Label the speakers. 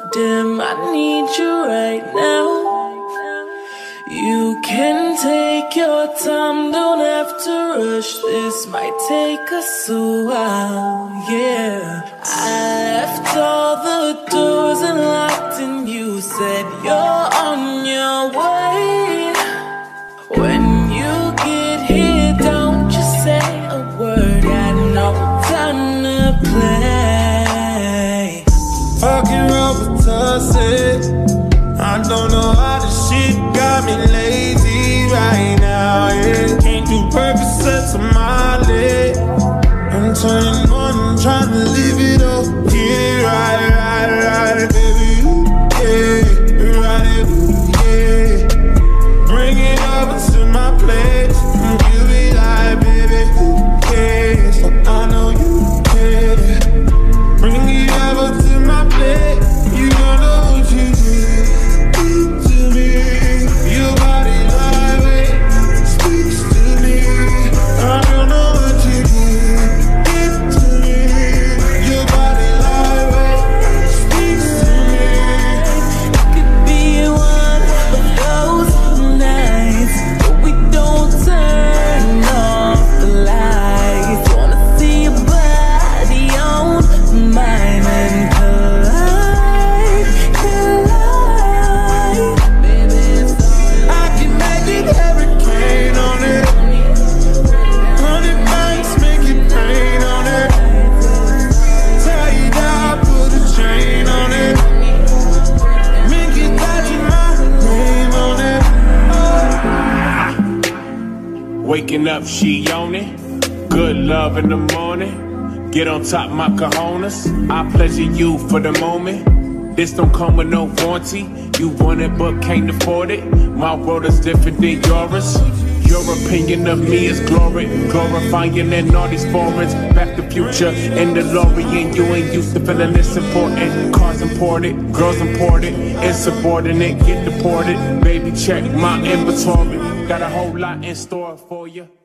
Speaker 1: dim, I need you right now. You can take your time, don't have to rush. This might take us a while, yeah. I left all the doors unlocked and you said you're on your way. When you get here, don't just say a word, got no time to play.
Speaker 2: Fucking Robitussin, I don't know how this shit got me lazy right now, yeah. Can't do Percocets on my leg. I'm turning on and trying to live it up, yeah, right, baby, yeah, right, yeah. Bring it over to my place, and you be like, baby, who cares? So I know you care. Bring it over to my place, you don't know what you do to me. Your body like speaks to me. I don't know what you do to me. Your body like speaks to me.
Speaker 1: It could be one of those nights where we don't turn off the lights. Wanna see your body on mine and collide. Baby, it's all
Speaker 2: I can make it hurricane on it. 100 banks make it rain on it. Tie you down, put a chain on it. Make it touch my name on it.
Speaker 3: Waking up, she on it. Good love in the morning. Get on top, my cojones. I pleasure you for the moment. This don't come with no warranty. You want it but can't afford it. My world is different than yours. Your opinion of me is glory, glorifying in all these forums. Back to future in the DeLorean. You ain't used to feeling this important. Cars imported, girls imported, insubordinate, get deported. Baby, check my inventory. Got a whole lot in store for you.